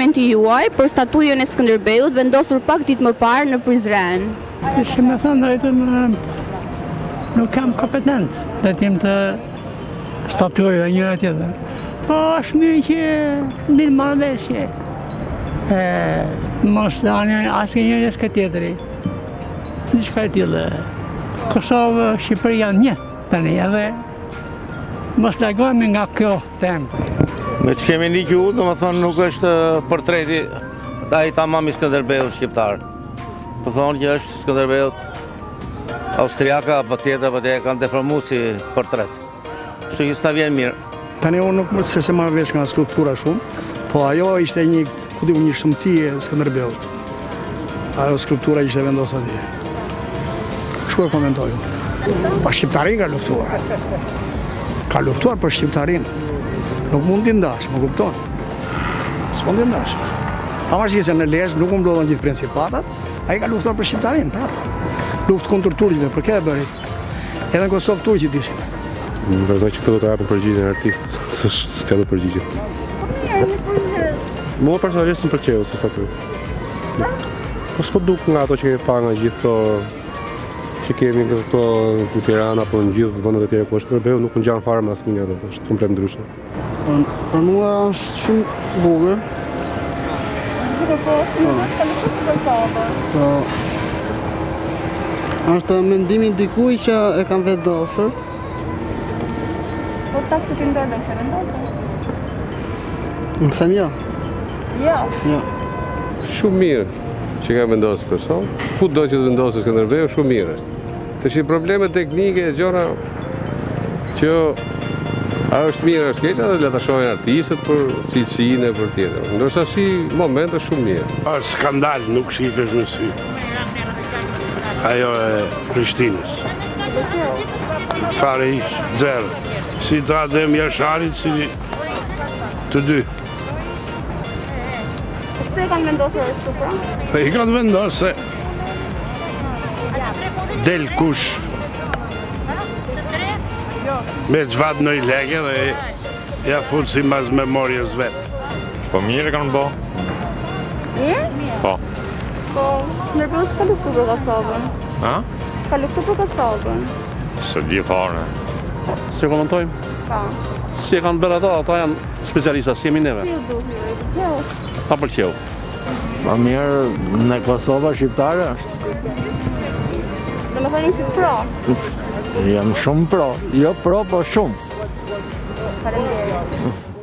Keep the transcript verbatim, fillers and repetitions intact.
komenti juaj për statujën e Skënderbeut vendosur pak ditë më parë në Prizren. Kishë me thënë drejtën, nuk kam kompetent dhe tim të statujë e njëra tjetër. Po është mirë që një marrëveshje. Mos dani asnjë njëri s'ka tjetëri. Diçka e tillë. Kosovë, Shqipëria janë një tani edhe mos largohemi nga kjo temë. Me që kemi një kjo, do më thonë nuk është portreti ai tamam i Skënderbeut shqiptar. Po thonë që është Skënderbeut austriaka, apo tjetër, apo tjetër kanë deformu si portret. Kështu që s'na vjen mirë. Tani unë nuk më se se marrë vesh nga skulptura shumë, po ajo ishte një, ku di, një shëmti e Skënderbeut. Ajo skulptura ishte vendosur atje. Kështu e komentojnë. Pa shqiptari ka luftuar. Ka luftuar për shqiptarin. Nuk mund t'i ndash, më kupton. S'mund t'i ndash. Ama që se në Lezhë nuk më mblodhën gjithë principatat, a i ka luftuar për shqiptarin, pra. Luftë kundër turqëve, për këtë e bërit. Edhe në Kosovë turqit ishin. Më vazhdoj që këto do të japën përgjigjen e artistët, s'është s'jallë përgjigjen. Mua personalisht më pëlqeu si statuj. Po s'po duk nga ato që kemi pa nga gjithë këto që kemi këto në Tiranë apo në gjithë vendet e tjera ku është Skënderbeut nuk ngjan fare me asnjë nga ato, është komplet ndryshe. Për mua është shumë bukur. Po, është mendimi dikuj që e kanë vendosur. Po ta që ti ndodhen që vendosur? Më them jo. Jo. Jo. Shumë mirë që ka vendosur person. Ku do që të vendosë Skënderbeut, shumë mirë është. Të shi probleme teknike e gjona që a është mirë është keqa dhe le ta shohin artistët për cilësinë e për tjetër. Ndërsa si moment është shumë mirë. Është skandal, nuk shifesh në sy. Ajo e Prishtinës. Fare ish, zero. Si ta dhem Jasharit, si të dy. Pse kanë vendosur ashtu pra? I kanë vendosur se del kush me gjvat në i lege dhe ja fut si mas memorjes vetë. Po mirë kanë bo. Mirë? Po. Po, Skënderbeut s'ka luftu për Kosovën. Ha? S'ka luftu për Kosovën. Se di fare. Se komentojmë? Pa. Si e kanë bërë ato, ata janë specialista, si jemi neve. Si ju duhet ju, e pëlqeu? Pa pëlqeu. Ma mirë në Kosova shqiptare është. Dhe me thani që pro. Jam shumë pro, jo pro, po shumë. Faleminderit.